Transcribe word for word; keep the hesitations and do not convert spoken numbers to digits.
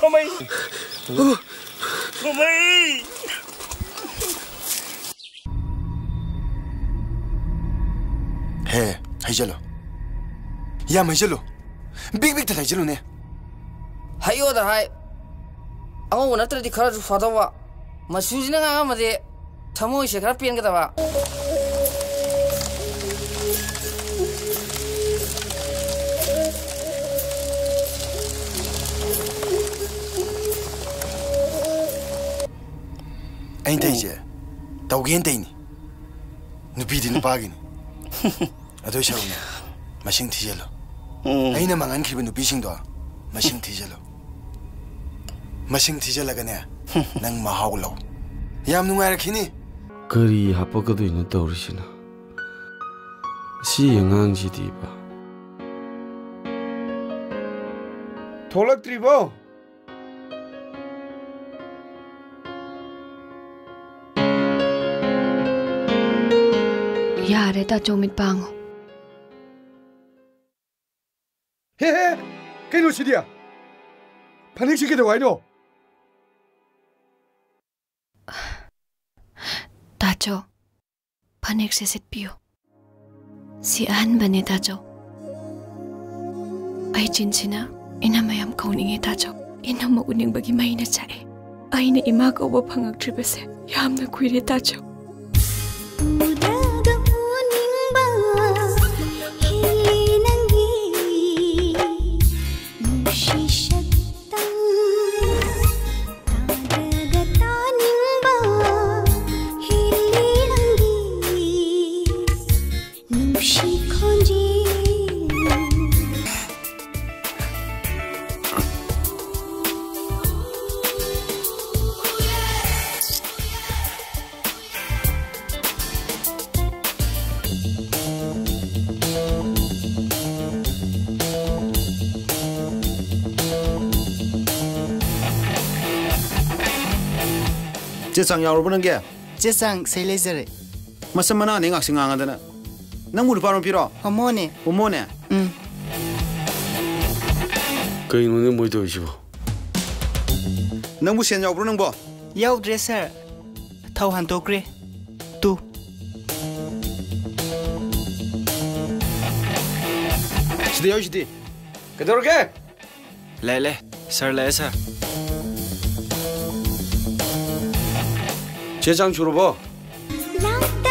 Komai. Komai. Hey, hajalo. Ya hajalo. Big big thalai jalo ne. Hayo da hai. Amo wana tra di khara ju fadawa. Masuji na nga made thamo se khara pen ga dawa. Ain't je. Taugen tani. Nupi di nupagi ni. Ado shauna. Masing tijelo. Aina mangan kribe nupi sing do. Masing tijelo. Masing tijela gane. Nang mahau lo. Yam nungai rakhini. Kari hapagado ina tawrisina. Si yangang si di ba. Tholak tribo. Yare ta chomit pango. He he, kaino sidia. Panik sikide waino. Tacho, panik se sit piyo. Si an bane tacho. Ay chinsina ina mayam kauningi tacho. Ina mauning bagi mahina chae. Ay na ima ko ba pangag tribese. Yam na kuire tacho. Jesang yaw rupan nge? Jesang say laser. Masa mana ni ngak singang ada na? Nang mulu paron piro? Homone. Homone. Hmm. Kaya nune mo ito isibo. Nang busian yaw rupan nang bo? Yaw dresser. Tau hanto kre. Tu. Sidi yaw sidi. Kedor ke? Le le, sir le sir. 제장 주로 봐.